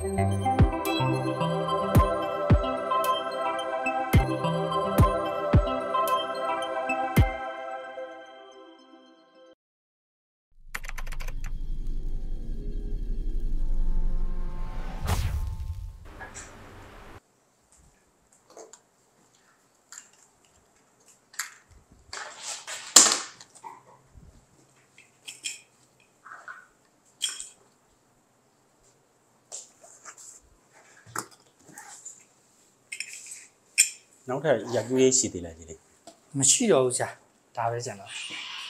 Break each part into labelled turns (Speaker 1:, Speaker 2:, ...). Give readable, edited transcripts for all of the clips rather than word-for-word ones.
Speaker 1: နောက်ထပ်ရက်ကျွေးရှိသေးလားဒီနေ့
Speaker 2: မရှိတော့ဘူးဆရာဒါပဲကျန်တော့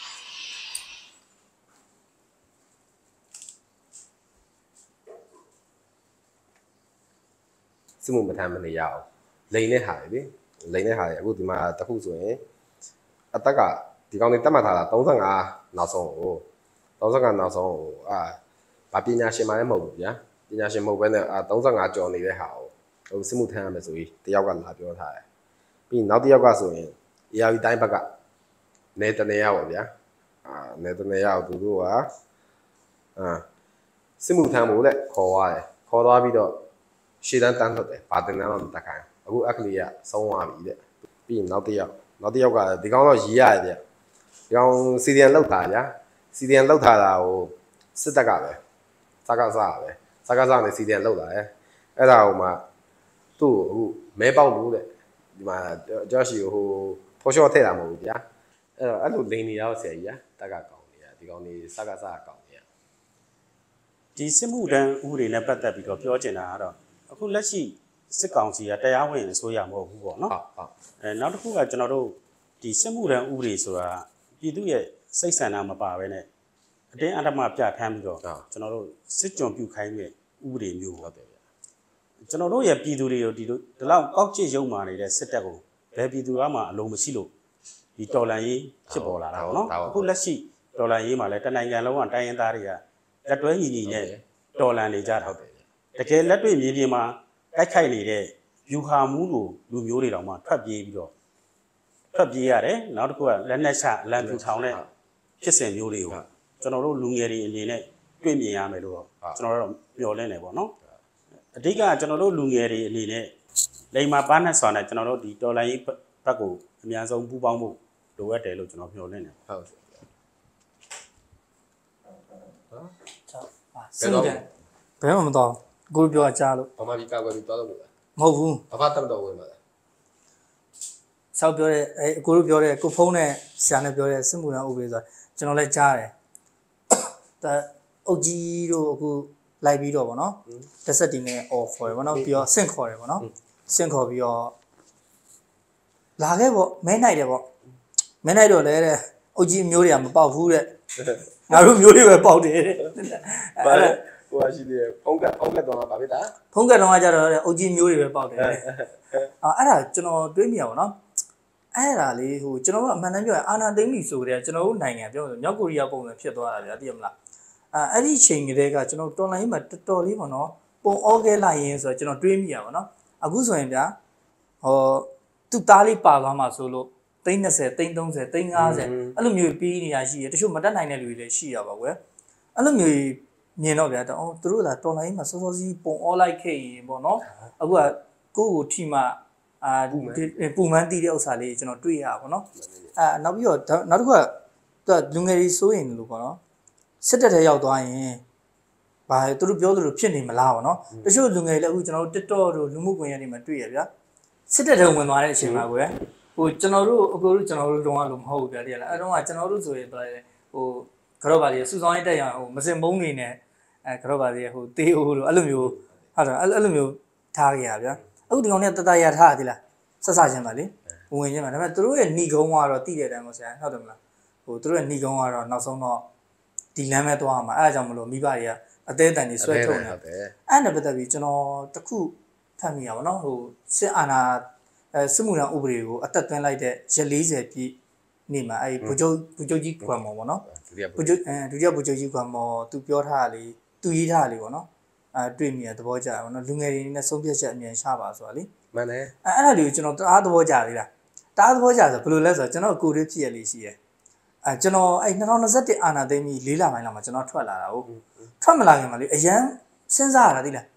Speaker 3: စစ်မှုမထမ်းမနေရအောင်လိန်နဲ့ဟာလေလိန်နဲ့ဟာလေအခုဒီမှာတခုဆိုရင်အသက်ကဒီကောင်လေးတတ်မှတ်ထားတာ35နောက်ဆုံးကို35နောက်ဆုံးဗာပညာရှင်မှလည်းမဟုတ်ဘူးဗျာပညာရှင်မဟုတ်ဘဲနဲ့35ကျော်နေတဲ့ဟာကိုဟိုစစ်မှုထမ်းရမယ်ဆိုပြီးတယောက်ကလာပြောထားတယ်ပြီးနောက်တစ်ယောက်ကဆိုရင် ARV တိုင်းဘက်ကနေတနေရပါဗျာနေတနေရအောင်သူတို့ကစစ်မှုထမ်းဖို့လက်ခေါ်သွားတယ်ခေါ်သွားပြီးတော့ရှေ့တန်းတန်းထွက်တယ်ဘာတင်တန်းမှမတက်ခိုင်းအခုအခလီကဆုံးသွားပြီတဲ့ပြီးရင်နောက်တစ်ယောက်ကဒီကောင်တော့ရီးရတယ်ဗျဒီကောင်စီဒီယန်လောက်တာဗျာစီဒီယန်လောက်ထားတာကိုစစ်တပ်ကပဲစကားစားပဲစကားစားနေစီဒီယန်လောက်တာအဲ့ဒါဟိုမှာသူ့အခုမဲပေါက်လို့တဲ့ဒီမှာကျော်ရှိဟိုဖော်ရှော့ထည့်တာမဟုတ်ဘူးဗျာအဲ့လိုလိန်နေရတော့ဆရာကြီးတက်ကကောင်းနေရဒီကောင်နေစကားစားကောင်းနေရ
Speaker 1: ဒီစစ်မှုတန်းဥပဒေနဲ့ပတ်သက်ပြီးတော့ပြောချင်တာကတော့အခုလက်ရှိစစ်ကောင်စီကတရားဝင်အစိုးရမဟုတ်ဘူးပေါ့နော်ဟုတ်နောက်တစ်ခုကကျွန်တော်တို့ဒီစစ်မှုတန်းဥပဒေဆိုတာပြည်သူရဲ့စိတ်ဆန္ဒမပါဘဲနဲ့အတင်းအဓမ္မပြဋ္ဌာန်းပြီးတော့ကျွန်တော်တို့စစ်ကြုံပြုခိုင်းတဲ့ဥပဒေမျိုးဟုတ်တယ်ဗျာကျွန်တော်တို့ရဲ့ပြည်သူတွေကိုဒီလောက်ကောက်ကျစ်ရုံမာနေတဲ့စစ်တပ်ကိုဘယ်ပြည်သူမှအလုံးမရှိလို့ဒီတော်လန်ရေးဖြစ်ပေါ်လာတာပေါ့နော်အခုလက်ရှိတော်လန်ရေးမှာလည်းတနိုင်ငံလုံးကတိုင်းရင်းသားတွေကလက်တွဲညီညီနဲ့တော်လန်နေကြတာဟုတ်တယ်တကယ်လက်တွေ့မြေပြင်မှာတိုက်ခိုက်နေတဲ့ယူဟာမှုလိုလူမျိုးတွေတောင်မှထွက်ပြေးပြီးတော့ထွက်ပြေးရတယ်နောက်တစ်ခုကလက်နက်ချလမ်းပြူထောင်တဲ့ဖြစ်စဉ်မျိုးတွေကိုကျွန်တော်တို့လူငယ်တွေအနေနဲ့တွေ့မြင်ရမယ်လို့တော့ကျွန်တော်တို့မျှော်လင့်နေပေါ့နော်အဓိကကျွန်တော်တို့လူငယ်တွေအနေနဲ့လိမ်မာပါနဲ့ဆိုတဲ့ကျွန်တော်တို့ဒီတော်လိုင်းဘက်ကိုအများဆုံးပူးပေါင်းဖို့လိုအပ်တယ်လို့ကျွန်တော်မျှော်လင့်နေဟုတ်
Speaker 2: စစ်မှုတန်းဘယ်မှမတော်ကိုပြောအကြားလို့
Speaker 3: ဘာမှဒီကောက်ွယ်ပြီးသွားလို့
Speaker 2: မဟုတ်ဘူး
Speaker 3: ဘာတတ်တော့ဝင်ပါလား
Speaker 2: ဆောက်ပြောတဲ့ကိုတို့ပြောတဲ့ကိုဖုန်းနဲ့ဆရာနဲ့ပြောတဲ့စစ်မှုထမ်းဥပဒေဆိုကျွန်တော်လည်းကြားတယ်ဒါအုတ်ကြီးတို့အခုလိုက်ပြီးတော့ဗောနော်တက်ဆက်တီနဲ့အော်ခေါ်တယ်ဗောနော်ပြီးတော့ဆင့်ခေါ်တယ်ဗောနော်ဆင့်ခေါ်ပြီးတော့လာခဲ့ဗောမဲနိုင်တယ်ဗောမဲနိုင်တော့လည်းတဲ့အုတ်ကြီးမျိုးတွေကမပေါက်ဘူးတဲ့ငါတို့မျိုးတွေပဲပေါက်တယ်တဲ့
Speaker 3: ဘာလဲဟိုရှိတယ်ဖုန်းကတော့ဗာဖြစ်တာ
Speaker 2: ဖုန်းကတော့ကြတော့အုတ်ကြီးမျိုးတွေပဲပေါက်တယ်အဲ့ဒါကျွန်တော်တွေးမိရပါတော့အဲ့ဒါလေဟိုကျွန်တော်ကအမှန်တမ်းပြောရင်အာနာသိမ့်ပြီဆိုတဲ့ကျွန်တော်တို့နိုင်ငံပြောလို့မြောက်ကိုရီးယားပုံစံဖြစ်သွားတာဗျာသိရမလားအဲ့ဒီချိန်ကလေးကကျွန်တော်တော်လိုင်းမှာတော်တော်လေးပေါ့နော်ပုံဩခဲလိုက်ရင်ဆိုတော့ကျွန်တော်တွေးမိရပါတော့အခုဆိုရင်ဗျာဟောသူ့သားလေးပါသွားမှာဆိုလို့30 30 50အဲ့လိုမျိုးပြီးနေရရှိရတချို့မတက်နိုင်တဲ့လူတွေလည်းရှိရပါကွယ်အဲ့လိုမျိုးမြင်တော့ဗျာတော့သူတို့ကတော်လိုင်းမှာစောစောစီးပုံဩလိုက်ခဲ့ရင်ပေါ့နော်အခုကကိုကိုထိမှပူမန်းတီးတဲ့ဥစ္စာလေးကျွန်တော်တွေ့ရပါဘောနော်နောက်ပြီးတော့နောက်တစ်ခုကသူကလူငယ်တွေစိုးရင်လို့ပေါ့နော်စစ်တပ်ထဲရောက်သွားရင်ဘာသူတို့ပြောသလိုဖြစ်နေမလားပေါ့နော်တချို့လူငယ်တွေလည်းအခုကျွန်တော်တို့ TikTok တို့လူမှုကွန်ရက်တွေမှာတွေ့ရဗျာစစ်တပ်ထဲဝင်သွားတဲ့အချိန်မှာကွယ်ဟိုကျွန်တော်တို့အကိုတို့ကျွန်တော်တို့တုန်းကလို့မဟုတ်ဘူးဗျာတည်းလားအဲတုန်းကကျွန်တော်တို့ဆိုရင်ဟိုကတော့ပါလေစူဆောင်းရေးတက်ရဟိုမစင်မုံနေနဲ့ကတော့ပါလေဟိုတေးအိုးတို့အဲ့လိုမျိုးဟုတ်တယ်အဲ့လိုမျိုးထားကြရဗျာအခုဒီကောင်เนี่ยတတရထားသေးလားဆက်စချင်းပါလေဝင်ချင်းပါဒါပေမဲ့သူတို့ရဲ့ဏီကုန်းကတော့တိတဲ့အတိုင်းပေါ့ဆရာဟုတ်တယ်မလားဟိုသူတို့ရဲ့ဏီကုန်းကတော့နောက်ဆုံးတော့ဒီလမ်းပဲသွားမှာအဲ့ဒါကြောင့်မလို့မိဘတွေကအသေးအတန်ကြီးဆွဲထုတ်နေတယ်အဲ့နဲ့ပတ်သက်ပြီးကျွန်တော်တခုဖတ်မိရပါတော့ဟိုစစ်အာဏာစစ်မှုထမ်းဥပဒေကိုအသက်သွင်းလိုက်တဲ့ရက်40ပြည့်နေ့မှာအဲ့ဗိုလ်ချုပ်ကြီးခွန်မော်ပေါ့နော်ဒုတိယဗိုလ်ချုပ်ကြီးခွန်မော်သူပြောထားတာလေသူရေးထားတာလေပေါ့နော်တွေ့မိရသဘောကျတယ်ပေါ့နော်လူငယ်တွေနဲ့ဆုံးဖြတ်ချက်အမြင်ရှားပါဆိုတာလေ
Speaker 3: မှန်တယ်
Speaker 2: အဲ့ဒါလေးကိုကျွန်တော်တအားသဘောကျသေးလားတအားသဘောကျဆိုဘယ်လိုလဲဆိုတော့ကျွန်တော်ကိုယ်ရေးဖြစ်ရလေးရှိရကျွန်တော်အဲ့2021အာနာသိမ်းပြီး4လပိုင်းလောက်မှာကျွန်တော်ထွက်လာတာဟုတ်ထွက်မလာခင်မှာလေအရန်စဉ်းစားရတာသိလားင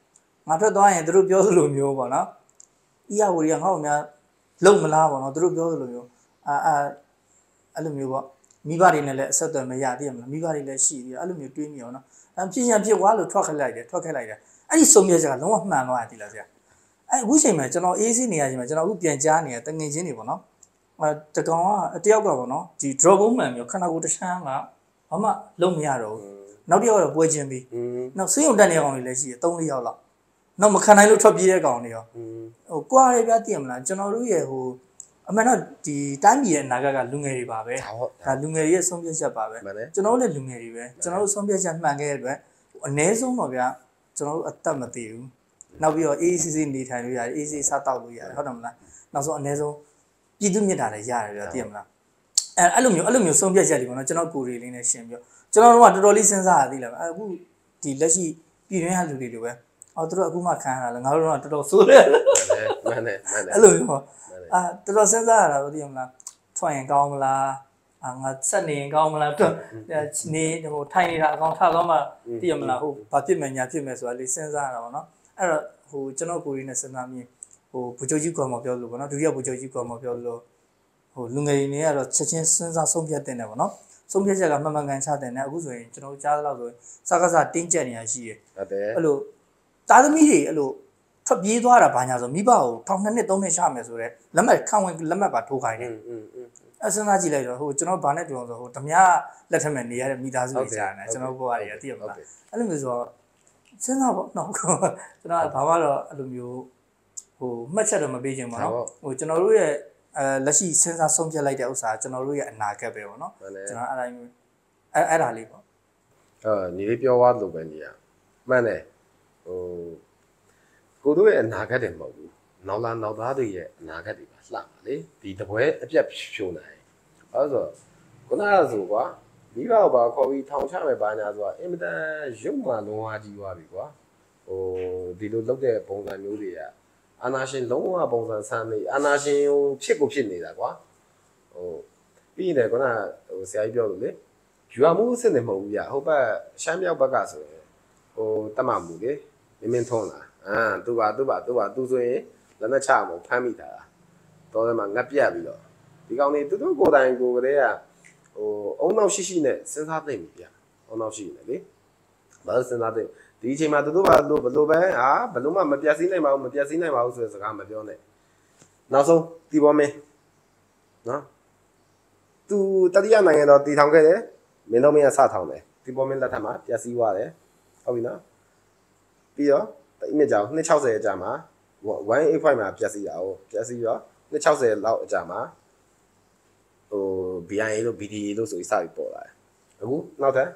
Speaker 2: ငါထွက်သွားရင်သူတို့ပြောသလိုမျိုးပေါ့နော်အီယာဝီကငါ့ကိုများလုံမလားပေါ့နော်သူတို့ပြောသလိုမျိုးအဲ့လိုမျိုးပေါ့မိဘတွေနဲ့လည်းအဆက်အသွယ်မရသေးရမလားမိဘတွေလည်းရှိသေးတယ်အဲ့လိုမျိုးတွေးမိအောင်နော်ဖြစ်ရင်ဖြစ်သွားလို့ထွက်ခဲ့လိုက်တယ်အဲ့ဒီဆုံးဖြတ်ချက်ကလုံးဝမှန်သွားတယ်ဒီလားဆရာအဲ့အခုချိန်မှာကျွန်တော်အေးဆေးနေရချိန်မှာကျွန်တော်အခုပြန်ကြားနေရတငင်ချင်းတွေပေါ့နော်တကောင်ကတယောက်ကပေါ့နော်ဒီ drop bone မှန်မျိုးခန္ဓာကိုယ်တစ်ချမ်းကဘာမှလုံးမရတော့ဘူးနောက်တစ်ယောက်ကတော့ပွဲချင်းပြီးနောက်ဆေးရုံတက်နေကောင်တွေလည်းရှိတယ်3-4ယောက်လောက်နောက်မခံနိုင်လို့ထွက်ပြေးတဲ့ကောင်တွေရောဟိုကွာတယ်ဗျာသိရမလားကျွန်တော်တို့ရဲ့ဟိုအမှန်တော့ဒီတိုင်းပြည်ရဲ့အနာဂတ်ကလူငယ်တွေပါပဲဒါလူငယ်တွေရဲ့ဆုံးဖြတ်ချက်ပါပဲကျွန်တော်တို့လည်းလူငယ်တွေပဲကျွန်တော်တို့ဆုံးဖြတ်ချက်မှန်ခဲ့တဲ့အတွက်အ ਨੇ ဆုံးတော့ဗျာကျွန်တော်တို့အသက်မသေးဘူးနောက်ပြီးတော့ ACC နေထိုင်လို့ရတယ် ACC စားတောက်လို့ရတယ်ဟုတ်တယ်မလားနောက်ဆုံးအ ਨੇ ဆုံးပြည်သူမြတ်တာလည်းရတယ်ဗျာသိရမလားအဲ့လိုမျိုးဆုံးဖြတ်ချက်တွေပေါ့နော်ကျွန်တော်ကိုယ်လေးနဲ့ရှင်းပြီးကျွန်တော်တို့ကတော်တော်လေးစဉ်းစားရသေးတယ်အခုဒီလက်ရှိပြည်တွင်းကလူတွေလိုပဲသူတို့အခုမှခံရတာလေငါတို့တော့တော်တော်ဆိုးတယ်
Speaker 3: မှန်တယ်
Speaker 2: အဲ့လိုမျိုးပေါ့တော်တော်စဉ်းစားရတာလို့သိရမလားထွက်ရင်ကောင်းမလားငါဆက်နေရင်ကောင်းမလားနေဟိုထိုင်နေတာအကောင်ထားတော့မှသိရမလားဟိုဘာဖြစ်မယ်ညာဖြစ်မယ်ဆိုတာလေးစဉ်းစားရတာပေါ့နော်အဲ့တော့ဟိုကျွန်တော်ကိုယ်ရင်းနဲ့စဉ်းစားမြင်ဟိုဘူချုပ်ကြီးကော်မပြောလို့ပေါ့နော်ဒုတိယဘူချုပ်ကြီးကော်မပြောလို့ဟိုလူငယ်တွေနေကတော့ချက်ချင်းစဉ်းစားဆုံးဖြတ်တင်တယ်ပေါ့နော်ဆုံးဖြတ်ချက်ကမှန်မှန်ကန်ချတင်တယ်အခုဆိုရင်ကျွန်တော်ကြားသလောက်ဆိုရင်စကားစားတင်းကျပ်နေရရှိတယ်
Speaker 3: ဟုတ်တယ်
Speaker 2: အဲ့လိုသားသမီးတွေအဲ့လိုထွက်ပြေးသွားတာဘာညာဆိုမိဘကိုထောင်2နှစ်3နှစ်ရှာမယ်ဆိုတော့လက်မှတ်ခံဝင်လက်မှတ်ပါထိုးခိုင်းတယ်အစမ်းသားကြည့်လိုက်တော့ဟိုကျွန်တော်ဘာနဲ့တူအောင်ဆိုဟိုဓမြလက်ထက်မဲ့နေရတဲ့မိသားစုတွေကြားနေကျွန်တော်ဘဝတွေကသိရမလားအဲ့လိုမျိုးဆိုတော့စဉ်းစားပေါ့နော်ကျွန်တော်ဘာမှတော့အဲ့လိုမျိုးဟိုမှတ်ချက်တော့မပေးချင်ပါတော့ဟိုကျွန်တော်တို့ရဲ့လက်ရှိစဉ်းစားဆုံးဖြတ်လိုက်တဲ့ဥစ္စာကျွန်တော်တို့ရဲ့အနာဂတ်ပဲပေါ့နော်ကျွန်တော်အဲ့ဒါမျိုးအဲ့ဒါလေးပေါ့
Speaker 3: ညီလေးပြောသွားလို့ပဲညီရမှန်တယ်ဟိုကိုတို့ရဲ့အနာဂတ်တွေမဟုတ်ဘူးနောက်လာနောက်သားတွေရဲ့အနာဂတ်တွေပါလှပါလေဒီတပွဲအပြတ်ဖြိုးနိုင်အဲ့ဆိုခုနကဆိုကွာမိဘဘာခေါ်ပြီးထောင်ချမယ်ဘာညာဆိုတာအင်မတန်ရုပ်မှလုံးဝကြီးသွားပြီကွာဟိုဒီလိုလုပ်တဲ့ပုံစံမျိုးတွေကအာနာရှင်လုံးဝပုံစံဆန်းနေအာနာရှင်ဟိုဖြစ်နေတာကွာဟိုပြီးတယ်ခုနဟိုဆရာကြီးပြောလို့လေယူအမှုအစ်စ်နေမဟုတ်ဘူးဗျဟုတ်ပါရှမ်းမြောက်ဘက်ကဆိုရင်ဟိုတတ်မှမှုလေမင်းထုံးလာသူဆိုရင်လက်နဲ့ချအောင်ဖမ်းမိတာတော်တယ်မှာငတ်ပြတ်ပြီးတော့ဒီကောင်လေးသူတို့ကိုယ်တိုင်ကိုယ်ကလေးကဟိုအုံနောက်ရှိနဲ့စဉ်းစားသိမ့်ပြီဗျအုံနောက်ရှိနေလေဘာလို့စဉ်းစားသိဒီအချိန်မှာသူတို့ကဘလို့ပဲဘလို့မှမပြတ်စည်းနိုင်ပါဘူးဆိုတဲ့စကားမပြောနဲ့နောက်ဆုံးတီဘောမင်းနော်သူတတိယနိုင်ငံတော်တည်ထောင်ခဲ့တယ်မင်းတို့မင်းကစထောင်တယ်တီဘောမင်းလက်ထက်မှာပြတ်စည်းသွားတယ်ဟုတ်ပြီနော်ပြီးတော့အမြင့်ကြောင်260အကြာမှာ185မှာပြက်စီတာကိုပြက်စီတော့260လောက်အကြာမှာဟို BIA လို့ BDA လို့ဆိုပြီးစပြီးပေါ်လာတယ်အခုနောက်ထပ်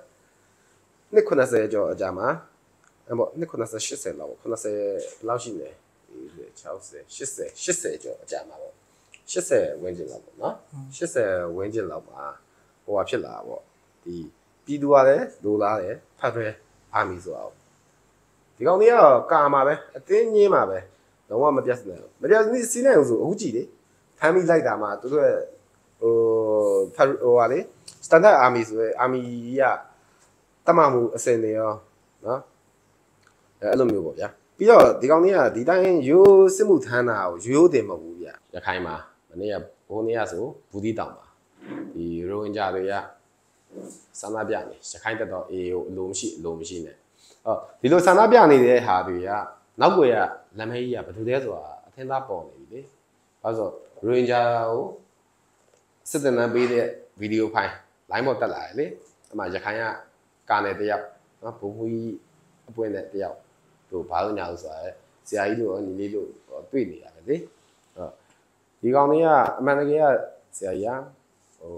Speaker 3: 290ကျော်အကြာမှာအဲ့ပေါ့290 80လောက်90လောက်ရှိနေ60ကျော်အကြာမှာပေါ့80ဝန်းကျင်လောက်ပေါ့နော်80ဝန်းကျင်လောက်မှာဟိုဟာဖြစ်လာပေါ့ဒီပြည်သူကလည်းလိုလားတယ်ဖတ်ရဲအားမီဆိုအောင်ဒီကောင်လေးကကာမှာပဲအတင်းညင်းမှာပဲလုံးဝမပြတ်စနေဘူးမပြတ်စီးနေအောင်ဆိုအခုကြည့်လေဖမ်းမိလိုက်တာမှသူတို့ရဲ့ဟိုဟာလေ standard army ဆိုရဲ army ကတမမှုအစင်တွေရောနော်အဲ့လိုမျိုးပေါ့ဗျာပြီးတော့ဒီကောင်လေးကဒီတိုင်းရိုးစစ်မှုထမ်းတာကိုရိုးတင်မဟုတ်ဘူးဗျာရခိုင်မှာမနေ့ကဘိုးနေ့ကဆိုဘူးတီတောင်ပါဒီရိုဟင်ဂျာတွေကစမ်းသပ်ပြနေရခိုင်တက်တော့ AA ကိုအလိုမရှိနဲ့ဒီလိုဆန္ဒပြနေတဲ့ဟာတွေကနောက်ွယ်ကလမ်းမေးကြီးကဘယ်သူလဲဆိုတာအထင်သာပေါ်နေပြီလေ။ဘာလို့ဆိုရိုဟင်ဂျာကိုစစ်တပ်နဲ့ပေးတဲ့ဗီဒီယိုဖိုင်လိုင်းပေါ်တက်လာတယ်လေ။အဲ့မှာရခိုင်ကကာနယ်တယောက်နော်ဘုံဘူးကြီးအပွင့်တဲ့တယောက်တို့ဘာလို့ညာလို့ဆိုတာဆရာကြီးတို့ရောညီလေးတို့တွေ့နေရတယ်လေ။ဒီကောင်လေးကအမှန်တကယ်ကဆရာကြီးဟို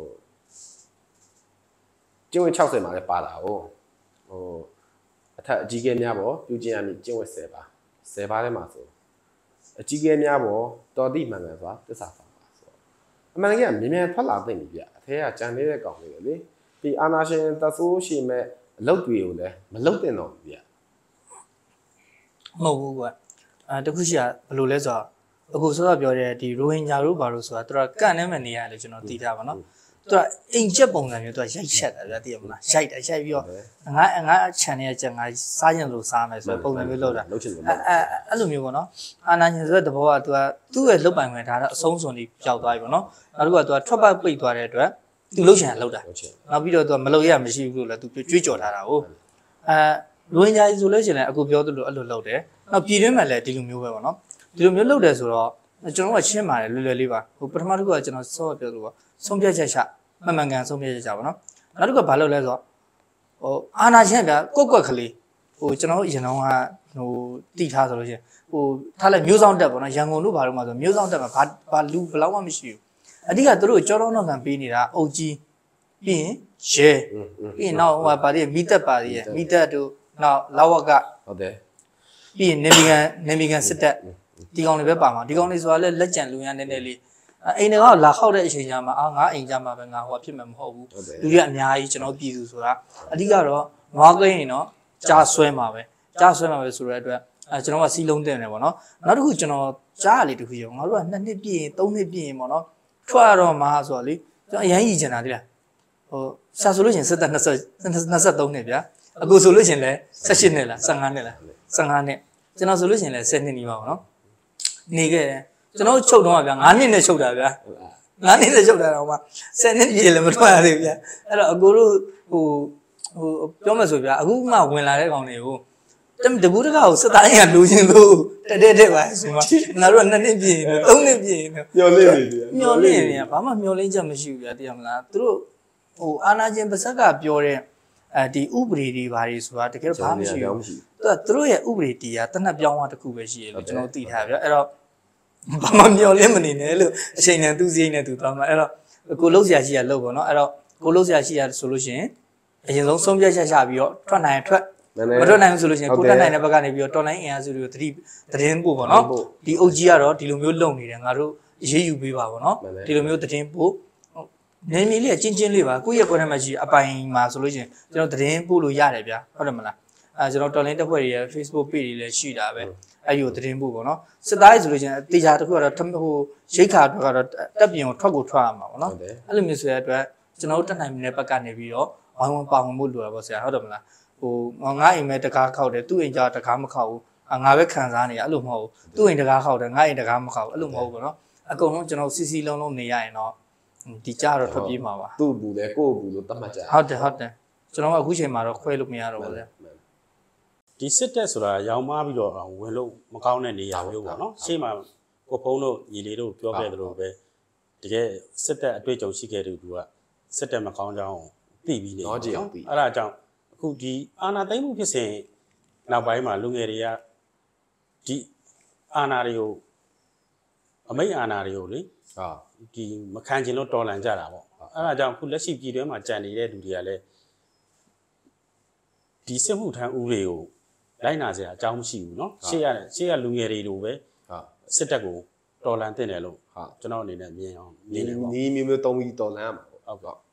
Speaker 3: ကျင်းဝင်60မှာလည်းပါတာဟိုအထက်အကြီးကဲများပေါ့ပြုကျင်ရမည်ကျင့်ဝတ်10ပါ10ပါးထဲမှာဆိုအကြီးကဲများပေါ့တော်တိမှန်တယ်ဆိုတာသစ္စာပါဆိုအမှန်တကယ်ကမြင်မြန်ထွက်လာသိမ့်ပြီဗျအထဲကကြံနေတဲ့ကောင်လေးလေဒီအာနာရှင်တဆိုးရှိမဲ့အလုပ်တွေကိုလည်းမလုပ်တင်တော့ဘူးဗျ
Speaker 2: မဟုတ်ဘူးကွာတခုရှိရဘယ်လိုလဲဆိုတော့အခုစောစောပြောတဲ့ဒီရိုဟင်ဂျာတို့ဘာလို့ဆိုတာသူကကန့်နေမှနေရတယ်ကျွန်တော်သိတာပါနော်သူအိမ်ချက်ပုံစံမျိုးသူရိုက်ချက်တာဗျာတည်ရမလားရိုက်ပြီးတော့ငါ channel ရဲ့ချက်ငါစားရင်လို့စားမယ်ဆိုတော့ပုံစံမျိုးလုပ်တာအဲ့လိုမျိုးပေါ့နော်အာနာရှင်ဆိုတဲ့သဘောကသူ့ရဲ့လုတ်ပိုင်ခွင့်ဒါတော့အဆုံးစွန်လေးကြောက်သွားပြီပေါ့နော်နောက်တစ်ခုကထွက်ပတ်ပိတ်သွားတဲ့အတွက်သူလှုပ်ချင်လှုပ်တာနောက်ပြီးတော့မလှုပ်ရမရှိဘူးလို့လည်းသူကြွေးကြော်ထားတာဟုတ်လူဝင်ကြီးဆိုလို့ရှိရင်လည်းအခုပြောသလိုအဲ့လိုလှုပ်တယ်နောက်ပြည်တွင်းမှာလည်းဒီလိုမျိုးပဲပေါ့နော်ဒီလိုမျိုးလှုပ်တယ်ဆိုတော့ကျွန်တော်ကရှင်းပါတယ်လွယ်လွယ်လေးပါဟိုပထမတစ်ခုကကျွန်တော်စောပြောလို့ပေါ့ဆုံးဖြတ်ချက်ချမှန်ကန်ဆုံးဖြတ်ချက်ချပါနော်နောက်တစ်ခုကဘာလုပ်လဲဆိုတော့ဟိုအာနာရှင်ဗျာကွက်ကလေးဟိုကျွန်တော်အရင်တော့ကဟိုတိထားဆိုလို့ရှိရင်ဟိုထားလိုက်မျိုးဆောင်တက်ပေါ့နော်ရန်ကုန်တို့ဘာလို့မှဆိုမျိုးဆောင်တက်မှာဘာလူဘယ်လောက်မှမရှိဘူးအဓိကသူတို့ကြောတော့တော့ခံပေးနေတာအုတ်ကြီးပြီးရင်ရဲပြီးရင်နောက်ဟိုဗာဒီမိသက်ပါသေးရဲ့မိသက်တို့နောက်လာဝက
Speaker 3: ဟုတ်တယ်
Speaker 2: ပြီးရင်နေမီကန်စစ်တက်ဒီကောင်တွေပဲပါမှာဒီကောင်တွေဆိုတာလဲလက်ကျန်လူရနည်းနည်းလေးအိမ်တွေကလာခောက်တဲ့အချိန်ကျမှငါအိမ်ကျမှပဲငါဟိုဖြစ်မှာမဟုတ်ဘူးလူတွေအများကြီးကျွန်တော်ပြည်သူဆိုတာအဓိကတော့ငါကိန်းရင်တော့ကြားဆွဲမှာပဲဆိုတဲ့အတွက်ကျွန်တော်ကစီးလုံးတင်တယ်ပေါ့နော်နောက်တစ်ခုကျွန်တော်ကြားရလေတခုရောငါတို့က2နှစ်ပြည့်ရင်3နှစ်ပြည့်ရင်ပေါ့နော်ထွက်ရတော့မှာဆိုတော့လေကျွန်တော်အရန်ရည်ကျင်တာတိလားဟိုစာဆိုလို့ရှိရင်စစ်သက်23နှစ်ဗျာအခုဆိုလို့ရှိရင်လည်း18နှစ်လား15နှစ်လား15နှစ်ကျွန်တော်ဆိုလို့ရှိရင်လည်း10နှစ်နီးပါပေါ့နော်နေခဲ့တယ်ကျွန်တော်ချုပ်တော့ဗျာ9နှစ်နဲ့ချုပ်တာဗျာ9နှစ်နဲ့ချုပ်တာတော့မှ10နှစ်ပြည့်လည်းမထွက်ရသေးဘူးဗျာအဲ့တော့အကိုတို့ဟိုပြောမှဆိုဗျာအခုမှဝင်လာတဲ့ကောင်တွေကိုတဘူးတကားကိုစတိုင်းကလူချင်းလို့တဲ့ပါဆိုမှငါတို့က2နှစ်ပြည့်နေ3နှစ်ပြည့်နေ
Speaker 3: မျောလင့်နေတယ်
Speaker 2: မျောလင့်နေဘာမှမျောလင့်ချက်မရှိဘူးဗျာသိရမလားသူတို့ဟိုအာနာချင်းပါဇက်ကပြောတဲ့ဒီဥပဒေတွေဘာတွေဆိုတာတကယ်တော့ဘာမှမရှိဘူးသူတို့ရဲ့ဥပဒေတရားတနက်ပြောင်းသွားတစ်ခုပဲရှိရလို့ကျွန်တော်သိထားဗျာအဲ့တော့ဘာမှမျောလင့်မနေနဲ့လို့အချိန်နဲ့သူစည်းနဲ့သူသွားမှာအဲ့တော့ကိုလှုပ်ရှားရှိရလှုပ်ပေါ့နော်အဲ့တော့ကိုလှုပ်ရှားရှိရဆိုလို့ရှိရင်အရင်ဆုံးဆုံးဖြတ်ချက်ချပြီးတော့ထွက်နိုင်ထွက်မထွက်နိုင်ဘူးဆိုလို့ရှိရင်ကိုတက်နိုင်တဲ့ဘက်ကနေပြီးတော့ online အင်အားစုတွေကိုသတင်းပို့ပေါ့နော်ဒီအုပ်ကြီးကတော့ဒီလိုမျိုးလုံနေတယ်ငါတို့ရေးယူပေးပါပေါ့နော်ဒီလိုမျိုးသတင်းပို့နေနေလေးချင်းလေးပါကိုယ့်ရဲ့ကိုယ်ထဲမှာရှိအပိုင်မှာဆိုလို့ရှိရင်ကျွန်တော်သတင်းပို့လို့ရတယ်ဗျာဟုတ်တယ်မလားကျွန်တော် online တက်ဖွဲ့တွေရဲ့ Facebook page တွေလည်းရှိတာပဲအဲ့ဒီကိုသတင်းပို့ပေါ့နော်စစ်သားရေးဆိုလို့ရှိရင်တေချာတစ်ခုကတော့ဟိုရိတ်ခါတော့တက်ပြင်ကိုထွက်ရမှာပေါ့နော်အဲ့လိုမျိုးဆိုတဲ့အတွက်ကျွန်တော်တို့တက်နိုင်တဲ့ဘက်ကနေပြီးတော့ဝိုင်းဝန်းပါဝင်ဖို့လိုတာပေါ့ဆရာဟုတ်တယ်မလားဟိုငါအိမ်မဲ့တကားခောက်တယ်သူ့အိမ်ကျတကားမခောက်ဘူးငါပဲခံစားနေရအဲ့လိုမဟုတ်ဘူးသူ့အိမ်တကားခောက်တယ်ငါအိမ်တကားမခောက်ဘူးအဲ့လိုမဟုတ်ဘူးပေါ့နော်အကုန်လုံးကျွန်တော်စီစီလုံးနေရရင်တော့ဒီကြားတော့ထွက်ပြေးမှာပါ
Speaker 3: သူ့ဘူးလေကိုယ့်ဘူးလို့တတ်မှတ်ကြ
Speaker 2: ဟုတ်တယ်ကျွန်တော်ကအခုချိန်မှာတော့ခွဲလို့မရတော့ဘူးလေ
Speaker 1: ဒီစစ်တက်ဆိုတာရောင်မားပြီးတော့ဝင်လို့မကောင်းတဲ့နေရာမျိုးပေါ့နော်ရှေ့မှာကိုဖုံးတို့ညီလေးတို့ပြောခဲ့သလိုပဲတကယ်စစ်တက်အတွေ့အကြုံရှိခဲ့တဲ့သူကစစ်တက်မကောင်းကြောင်းသိပြီးနေ
Speaker 3: တော့အဲ့
Speaker 1: ဒါကြောင့်အခုဒီအာဏာသိမ်းမှုဖြစ်စဉ်နောက်ပိုင်းမှာလူငယ်တွေကဒီအာဏာတွေကိုအမိတ်အာဏာတွေကိုလေဒီမခံချင်လို့တော်လှန်ကြတာပေါ့အဲ့ဒါကြောင့်ခုလက်ရှိပြည်တွင်းမှာကြံနေတဲ့လူတွေကလည်းဒီစစ်မှုထမ်းဥပဒေကိုလိုက်နာစရာအကြောင်းမရှိဘူးเนาะရှေ့ကလူငယ်တွေလိုပဲစစ်တပ်ကိုတော်လှန်တင်တယ်လို့ကျွန်တော်အနေနဲ့မြင်အောင်မြင်တယ်ပေါ့
Speaker 3: နီးမျိုးတုံးပြီးတော်လှန်ရမှာပေါ့
Speaker 1: ဟုတ်ကဲ့